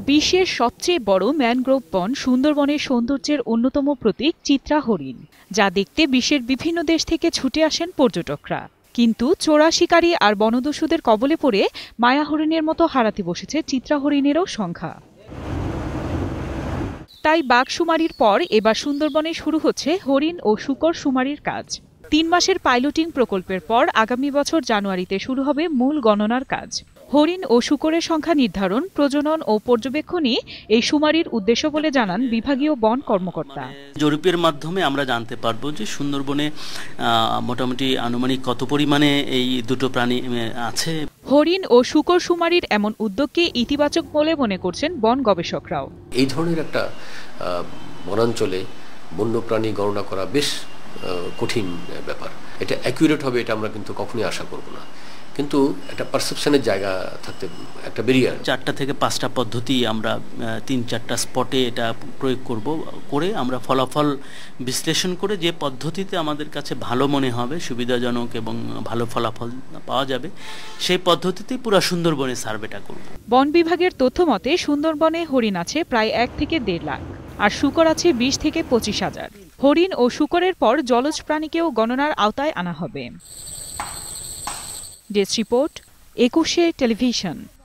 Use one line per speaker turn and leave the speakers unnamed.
বিশ্বের সবচেয়ে বড় ম্যানগ্রোভ বন সুন্দরবনের সৌন্দর্যের অন্যতম প্রতীক চিত্রা হরিণ, যা দেখতে বিশ্বের বিভিন্ন দেশ থেকে ছুটে আসেন পর্যটকরা। কিন্তু চোরা শিকারী আর বনদস্যুদের কবলে পড়ে মায়া হরিণের মতো হারাতে বসেছে চিত্রা হরিণেরও সংখ্যা। তাই বাঘ শুমারির পর এবার সুন্দরবনে শুরু হচ্ছে হরিণ ও শূকর শুমারির কাজ। ৩ মাসের পাইলটিং প্রকল্পের পর আগামী বছর জানুয়ারিতে শুরু হবে মূল গণনার কাজ। হরিণ ও শূকরের সংখ্যা নির্ধারণ, প্রজনন ও পর্যবেক্ষণই এই শুমারির উদ্দেশ্য বলে জানান বিভাগীয় বন কর্মকর্তা।
জরিপের মাধ্যমে আমরা জানতে পারবো যে সুন্দরবনে মোটামুটি আনুমানিক কত পরিমাণে এই দুটো প্রাণী আছে।
হরিণ ও শূকর শুমারির এমন উদ্যোগকে ইতিবাচক বলে মনে করছেন বন গবেষকরাও।
এই ধরনের একটা বনাঞ্চলে বন্যপ্রাণী গণনা করা বেশ কঠিন ব্যাপার। এটা অ্যাকুরেট হবে এটা আমরা কিন্তু কখনোই আশা করব না, কিন্তু একটা পারসেপশনের জায়গা থাকতে একটা ব্যারিয়ার। 4টা
থেকে 5টা পদ্ধতি আমরা 3-4টা স্পটে এটা প্রয়োগ করে আমরা ফলাফল বিশ্লেষণ করে যে পদ্ধতিতে আমাদের কাছে ভালো মনে হবে, সুবিধাজনক এবং ভালো ফলাফল পাওয়া যাবে, সেই পদ্ধতিতেই পুরো সুন্দরবনে সার্ভেটা করব।
বন বিভাগের তথ্য মতে সুন্দরবনে হরিণ আছে প্রায় 1 থেকে 1.5 লাখ, আর শূকর আছে 20 থেকে 25 হাজার। হরিণ ও শূকরের পর জলজ প্রাণীকেও গণনার আওতায় আনা হবে। ডেস্ক রিপোর্ট, 21শে টেলিভিশন।